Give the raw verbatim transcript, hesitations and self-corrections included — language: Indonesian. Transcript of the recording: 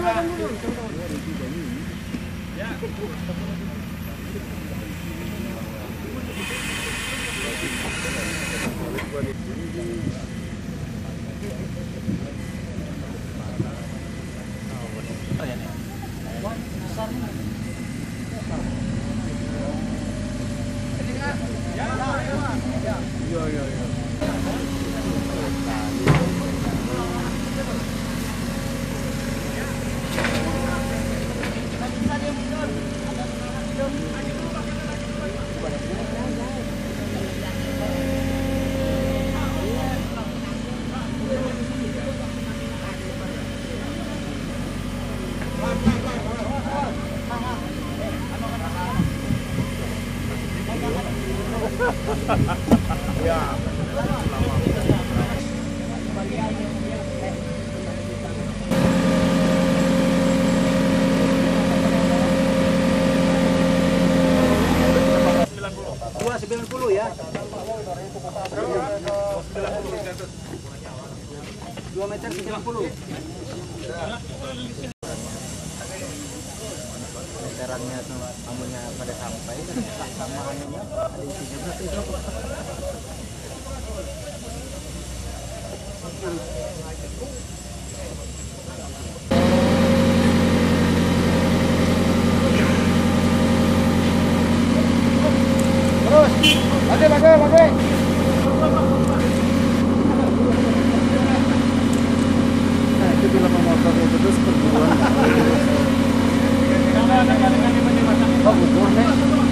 sembilan puluh ya. dua meter sembilan puluh. Meterannya sama amunya pada sampai sama anunya ada isi juga itu. Lagi, lagi, lagi. Nah, itu bila memotornya terus perburuan. Oh, bukan,